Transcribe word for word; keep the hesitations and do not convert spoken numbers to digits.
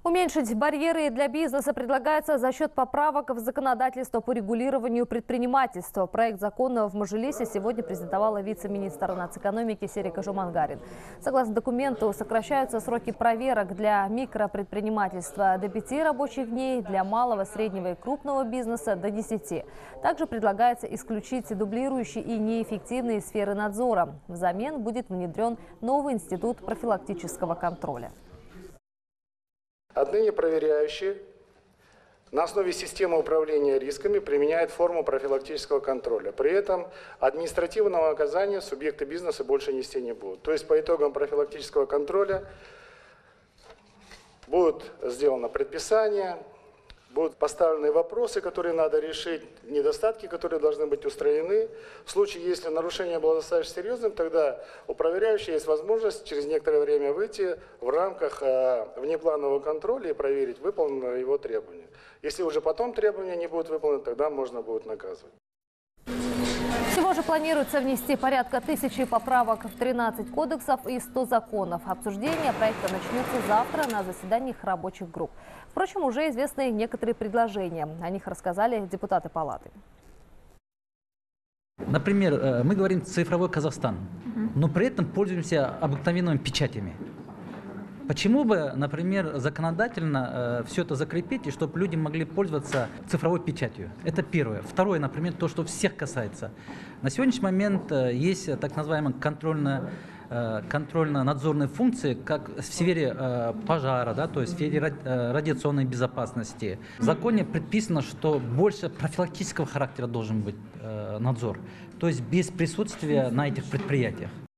Уменьшить барьеры для бизнеса предлагается за счет поправок в законодательство по регулированию предпринимательства. Проект закона в Мажилисе сегодня презентовала вице-министр нацэкономики Серика Жумангарин. Согласно документу, сокращаются сроки проверок для микропредпринимательства до пяти рабочих дней, для малого, среднего и крупного бизнеса до десяти. Также предлагается исключить дублирующие и неэффективные сферы надзора. Взамен будет внедрен новый институт профилактического контроля. Отныне проверяющие на основе системы управления рисками применяют форму профилактического контроля. При этом административного наказания субъекты бизнеса больше нести не будут. То есть по итогам профилактического контроля будут сделано предписание, будут поставлены вопросы, которые надо решить, недостатки, которые должны быть устранены. В случае, если нарушение было достаточно серьезным, тогда у проверяющего есть возможность через некоторое время выйти в рамках э, внепланового контроля и проверить, выполнено его требование. Если уже потом требования не будут выполнены, тогда можно будет наказывать. Всего же планируется внести порядка тысячи поправок в тринадцать кодексов и сто законов. Обсуждение проекта начнется завтра на заседаниях рабочих групп. Впрочем, уже известны некоторые предложения. О них рассказали депутаты палаты. Например, мы говорим «цифровой Казахстан», но при этом пользуемся обыкновенными печатями. Почему бы, например, законодательно э, все это закрепить, и чтобы люди могли пользоваться цифровой печатью? Это первое. Второе, например, то, что всех касается. На сегодняшний момент э, есть так называемая контрольная, э, контрольно-надзорные функции, как в сфере э, пожара, да, то есть в сфере ради, э, радиационной безопасности. В законе предписано, что больше профилактического характера должен быть э, надзор, то есть без присутствия на этих предприятиях.